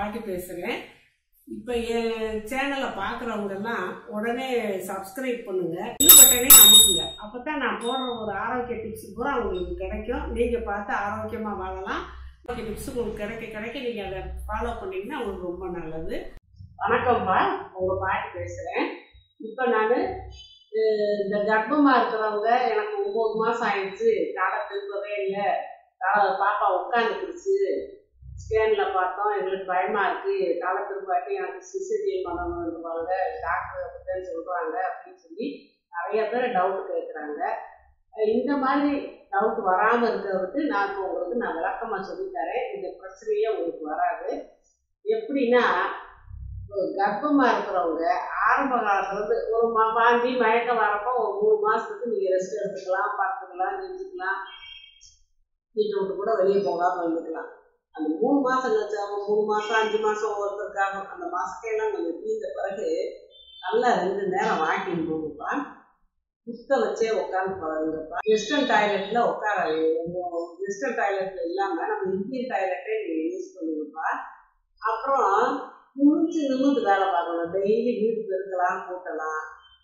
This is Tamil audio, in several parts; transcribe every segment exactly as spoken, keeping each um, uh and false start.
பாட்டி பேசுகிறேன். இப்போ என் சேனலை பார்க்குறவங்கெல்லாம் உடனே சப்ஸ்கிரைப் பண்ணுங்க, பெல் பட்டனே அமுக்குங்க. அப்போ தான் நான் போடுற ஒரு ஆரோக்கிய டிப்ஸ் பூரா உங்களுக்கு கிடைக்கும். நீங்கள் பார்த்து ஆரோக்கியமாக வாழலாம். ஆரோக்கிய டிப்ஸ் உங்களுக்கு கிடைக்க கிடைக்க நீங்கள் அதை ஃபாலோ பண்ணிங்கன்னா உங்களுக்கு ரொம்ப நல்லது. வணக்கம்ப்பா, உங்கள் பாட்டி பேசுகிறேன். இப்போ நான் இந்த கர்ப்பமாக இருக்கிறவங்க, எனக்கு ஒம்பது மாதம் ஆயிடுச்சு, காலை திரும்பவே இல்லை, பாப்பா உட்காந்துக்குருச்சு, ஸ்கேனில் பார்த்தோம், எங்களுக்கு பயமாக இருக்குது, காலை திரும்பாட்டி எனக்கு சிசேரியன் பண்ணணுன்றவாங்க, டாக்டர் அப்படிதான் சொல்கிறாங்க அப்படின்னு சொல்லி நிறைய பேர் டவுட் கேட்குறாங்க. இந்த மாதிரி டவுட் வராமல் இருக்கிறதுக்கு நான் இப்போ உங்களுக்கு நான் விளக்கமாக சொல்லித்தரேன். இந்த பிரச்சனையே உங்களுக்கு வராது. எப்படின்னா, கர்ப்பமாக இருக்கிறவங்க ஆரம்ப காலத்துலேருந்து ஒரு மா வாந்தி மயக்கம் வரப்போ ஒரு மூணு மாதத்துக்கு நீங்கள் ரெஸ்ட் எடுத்துக்கலாம், பார்த்துக்கலாம், நிறுத்திக்கலாம், வீட்டை விட்டு கூட வெளியே போகாமல் இருந்துக்கலாம். அந்த மூணு மாதம் கழிச்சு அவங்க மூணு மாதம் அஞ்சு மாதம் ஒவ்வொருத்தருக்காக அந்த மாதத்தையெல்லாம் கொஞ்சம் தீர்ந்த பிறகு நல்லா ரெண்டு நேரம் வாக்கிங் போகுப்பா, புத்த வச்சே உட்காந்து பழகுங்கப்பா. வெஸ்டர்ன் டாய்லெட்டில் உட்கார வெஸ்டர்ன் டாய்லெட்டில் இல்லாமல் நம்ம இந்தியன் டாய்லெட்டே நீங்கள் யூஸ் பண்ணுங்கப்பா. அப்புறம் குளிச்சு நிமிந்து வேலை பார்க்கணும். டெய்லி வீடு பெருக்கலாம், கூட்டலாம்,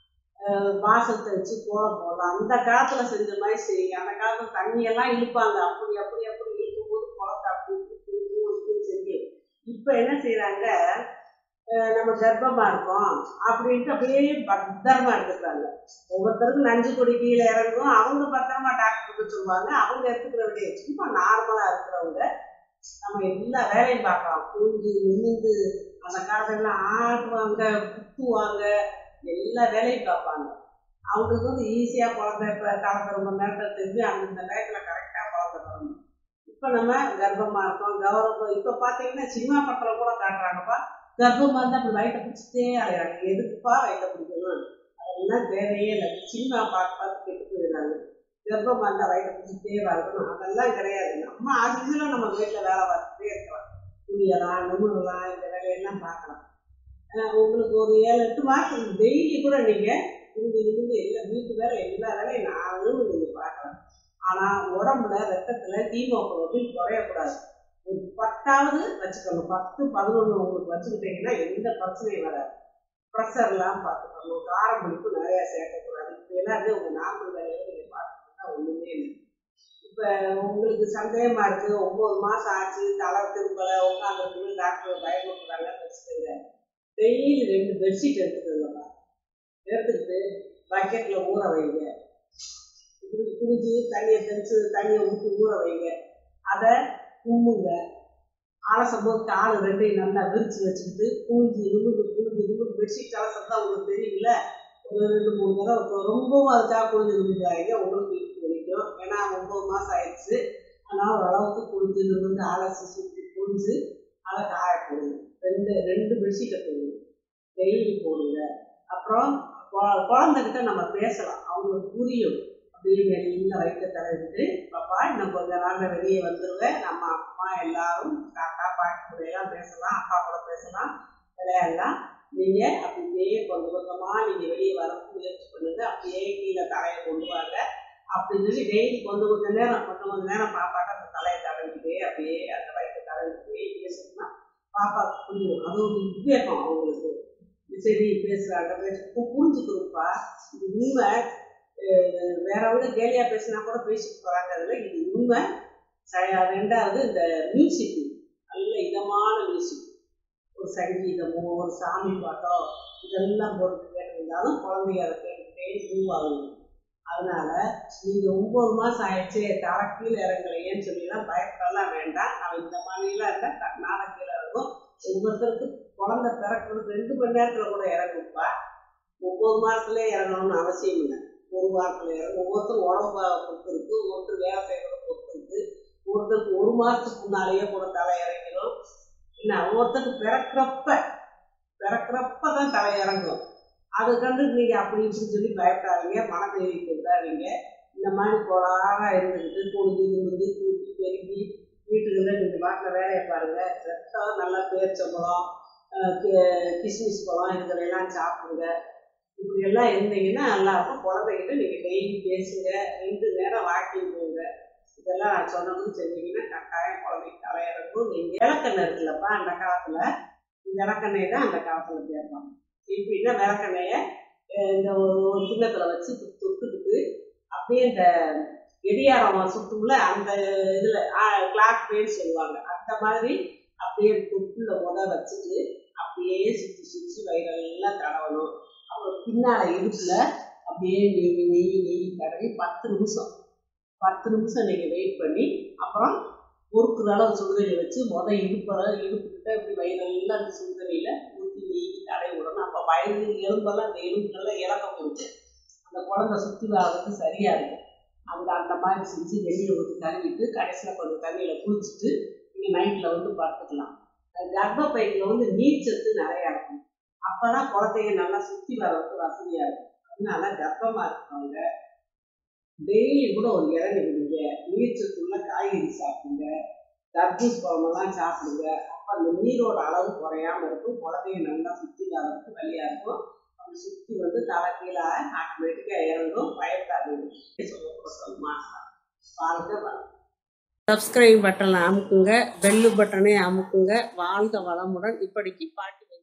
வாசத்தை வச்சு கோலம் போடலாம். அந்த காலத்தில் செஞ்ச மாதிரி செய்யுங்க. அந்த காலத்தில் தண்ணியெல்லாம் இழுப்பாங்க, அப்படி அப்படி அப்படி இழுக்கும்போது குளத்தை அப்படி செய்யும். இப்போ என்ன செய்யறாங்க, நம்ம கர்ப்பமாக இருக்கோம் அப்படின்ட்டு அப்படியே பத்திரமா எடுத்துக்கிறாங்க. ஒவ்வொருத்தருக்கும் நஞ்சு கொடி கீழே இறங்கும், அவங்க பத்திரமா டாக்டருக்கு சொல்லுவாங்க, அவங்க எடுத்துக்கிற விடையை சும்மா நார்மலாக இருக்கிறவங்க நம்ம எல்லா வேலையும் பார்க்கலாம். குளிஞ்சு நிமிந்து அந்த காலத்துலாம் ஆடுவாங்க, குத்துவாங்க, எல்லா வேலையும் பார்ப்பாங்க. அவங்களுக்கு வந்து ஈஸியாக குழந்தை இப்போ காலத்தை ரொம்ப நேரத்தை தெரிஞ்சு அந்த டயத்தில் கரெக்டாக குழந்தை வரணும். இப்போ நம்ம கர்ப்பமாக இருக்கோம், கௌரவம். இப்போ பார்த்தீங்கன்னா சினிமா படத்தில் கூட காட்டுறாங்கப்பா, கர்ப்பமாக இருந்தால் அப்படி வயிற்ற பிடிச்சிட்டே அலையிறாங்க. எதுக்குப்பா வயிற்ற பிடிக்கணும், அதெல்லாம் தேவையே இல்லை. சினிமா பார்த்து பார்த்து கெட்டு போயிடுறாங்க. கர்ப்பமாக இருந்தால் வயிற்ற பிடிச்சிட்டே வரணும், அதெல்லாம் கிடையாது. நம்ம அதுல நம்ம வீட்டில் வேலை பார்த்துட்டே இருக்கலாம், துணியலாம், நுணுலாம், இந்த வேலையெல்லாம் பார்க்கலாம். உங்களுக்கு ஒரு ஏழு எட்டு மாதத்துக்கு டெய்லி கூட நீங்கள் இருந்து இருந்து எல்லா வீட்டு வேலை எல்லா வேலையும் நானும் நீங்கள் பார்க்கலாம். ஆனால் உடம்புல ரத்தத்தில் ஹீமோகுளோபின் குறையக்கூடாது. ஒரு பத்தாவது வச்சுக்கணும், பத்து பதினொன்று உங்களுக்கு வச்சுக்கிட்டீங்கன்னா எந்த பிரச்சனையும் வராது. ப்ரெஷர்லாம் பார்த்துக்கணும், காரம் பிடிப்பு நிறையா சேர்க்கக்கூடாது. இப்போ எல்லாருமே உங்கள் நார்மல் வேலையை நீங்கள் பார்த்துக்கிட்டா ஒன்றுமே இல்லை. இப்போ உங்களுக்கு சந்தேகமாக இருக்குது, ஒம்பது மாதம் ஆச்சு, தலை திரும்பலை, உட்காந்துருக்கு, டாக்டர் பயப்படுறாங்கன்னு வச்சுக்கோங்க. டெய்லி ரெண்டு பெட்ஷீட் எடுத்துக்கோங்கப்பா. எடுத்துக்கிட்டு பக்கெட்டில் ஊற வைங்க, இப்படி குடிஞ்சு தண்ணியை தெளிச்சு தண்ணியை ஊற்றி ஊற வைங்க. அதை கும்புங்க. அலசும் போது கால் ரெண்டையும் நல்லா விரிச்சு வச்சுக்கிட்டு குளிஞ்சு நிமிந்து குளிஞ்சு நிமிந்து பெட்ஷீட் அலசம் தான் உங்களுக்கு தெரியுங்கள. ஒரு ரெண்டு மூணு தடவை ரொம்பவும் அதுக்காக குளிஞ்சு நிமிந்தாங்க, உங்களுக்கு இருக்கு வரைக்கும். ஏன்னா ஒம்பது மாதம் ஆயிடுச்சு, அதனால் ஓரளவுக்கு குளிஞ்சு நிமிந்து அலசி சுற்றி குளிஞ்சு அதை காய போடுங்க. ரெண்டு ரெண்டு பெட்ஷீட்டை போடுங்க, டெய்லி போடுங்க. அப்புறம் குழந்தைகிட்ட நம்ம பேசலாம், அவங்களுக்கு புரியும். அப்படியே வெளியில் வயிற்ற தலைவிட்டு, பாப்பா இன்னும் கொஞ்ச நாளில் வெளியே வந்துடுவேன், நம்ம அம்மா எல்லாரும் தாத்தா பாட்டி கூடையெல்லாம் பேசலாம், அப்பா கூட பேசலாம், விளையாடலாம். நீங்கள் அப்படியே கொஞ்சம் கொஞ்சமாக நீங்கள் வெளியே வர முயற்சி பண்ணுங்க. அப்படியே கீழே தலையை கொண்டு வாங்க அப்படின்னு சொல்லி டெய்லி கொஞ்சம் கொஞ்சம் நேரம் கொஞ்சம் கொஞ்சம் நேரம் பாப்பாட்ட அந்த தலையை தடவிக்கிட்டே அப்படியே அந்த வயிற்ற தடவிக்கிட்டே பேசணும்னா பாப்பாவுக்கு புரியும். அது ஒரு உத்வேகம் அவங்களுக்கு. சரி பேசுகிறாங்க, பேச புரிஞ்சுக்கணும்ப்பா. இது உண்மை. வேற விட கேலியாக பேசினா கூட பேசிட்டு போகிறாங்க, அதில் இது உண்மை. ரெண்டாவது இந்த மியூசிக், நல்ல இதமான மியூசிக், ஒரு சங்கீதமோ ஒரு சாமி பாட்டோ இதெல்லாம் போட்டு கேட்டிருந்தாலும் குழந்தைங்க அதை கேட்டுக்கிட்டே மூவாகணும். அதனால நீங்கள் ஒம்பது மாதம் ஆயிடுச்சு தலை கீழே இறங்கலையேன்னு சொல்லிலாம் பயப்படலாம் வேண்டாம். நம்ம இந்த மாதிரிலாம் இருந்தால் நாளை கீழே இறங்கும். ஒவ்வொருத்தருக்கு குழந்தை பிறக்கிறது ரெண்டு மணி நேரத்தில் கூட இறங்குப்பா. ஒம்பது மாதத்துலேயே இறங்கணும்னு அவசியம் இல்லை, ஒரு வாரத்தில் இறங்கும். ஒவ்வொருத்தரும் உடம்பு பொறுத்து இருக்குது, ஒருத்தர் வேலை செய்கிறத பொறுத்து இருக்குது. ஒருத்தருக்கு ஒரு மாதத்துக்கு முன்னாலேயே கூட தலை இறங்கிடும். என்ன ஒவ்வொருத்தருக்கு பிறக்கிறப்ப பிறக்கிறப்ப தான் தலை இறங்கும். அது கண்டு நீங்கள் அப்படி இப்படின்னு சொல்லி பயப்படாதீங்க, மனதைரியத்தை விடாதீங்க. இந்த மாதிரி கோளாறாக இருந்துக்கிட்டு குளிஞ்சு நிமிந்து கூட்டி பெருக்கி வீட்டுக்குள்ளே நீங்கள் பாட்டில் வேலையை பாருங்கள். ரத்தம் நல்லா பேரிச்சம்பழம், கிஸ்மிஸ் பழம் இதுகளெல்லாம் சாப்பிடுங்க. இப்படியெல்லாம் இருந்தீங்கன்னா நல்லாயிருக்கும். குழந்தைகிட்ட நீங்கள் டெய்லி பேசுங்க, ரெண்டு நேரம் வாக்கிங் போங்க. இதெல்லாம் நான் சொன்னதும் செஞ்சீங்கன்னா கட்டாயம் குழந்தைக்கு தலையிறக்கும். நீங்கள் விளக்கெண்ணெய் இருக்குல்லப்பா, அந்த காலத்தில் விளக்கெண்ணெய் தான் அந்த காலத்தில் சேர்ப்பாங்க. எப்படின்னா விளக்கெண்ணெயை இந்த ஒரு கிண்ணத்தில் வச்சு தொட்டுக்கிட்டு அப்படியே இந்த எடியாரம் சுற்றுல அந்த இதில் கிளாக் பேர் சொல்லுவாங்க, அந்த மாதிரி அப்படியே தொட்டுல முத வச்சுட்டு அப்படியே சுற்றி சுற்றி வயிறெல்லாம் தடவணும். அப்புறம் பின்னால் இடுப்பில் அப்படியே நெய் நெய் நெய் தடவி பத்து நிமிஷம் பத்து நிமிஷம் நீங்கள் வெயிட் பண்ணி அப்புறம் பொறுக்குற அளவு சுடுதண்ணி வச்சு மொதல் இடுப்பற இடுப்புக்கிட்ட இப்படி வயிறெல்லாம் அந்த சுடுதண்ணியில் ஊற்றி நெய் தடவி விடணும். அப்போ வயிறு எலும்பெல்லாம் அந்த எலும்புகள்லாம் இறக்கம் கொடுக்கும், அந்த குழந்தை சுற்றி வர்றதுக்கு சரியாக இருக்கும். அந்த அந்த மாதிரி செஞ்சு வெளியே ஊற்றி கழுவிட்டு கடைசியில் கொஞ்சம் தண்ணியில் குளிச்சுட்டு நீங்கள் நைட்டில் வந்து படுத்துக்கலாம். கர்ப்பப்பையில் வந்து நீர்ச்சத்து நிறையா இருக்கும், அப்போ தான் குழந்தைங்க நல்லா சுற்றி வர்றதுக்கு வசதியாக இருக்கும். அதனால கர்ப்பமாக இருக்கிறவங்க டெய்லி கூட ஒரு இறங்கி விடுங்க, நீர்ச்சத்துள்ள காய்கறி சாப்பிடுங்க, தர்பூஸ் பழமெல்லாம் சாப்பிடுங்க. அப்போ அந்த நீரோட அளவு குறையாமல் இருக்கும், குழந்தைங்க நல்லா சுற்றி வர்றதுக்கு வழியாக இருக்கும். அந்த சுற்றி வந்து தலை கீழே ஆட்டோமேட்டிக்காக இறங்கும், பயப்படாதுங்க. வாழ்க வளம். சப்ஸ்கிரைப் பட்டனை அமுக்குங்க, பெல்லு பட்டனை அமுக்குங்க. வாழ்க வளமுடன். இப்படிக்கு பாட்டு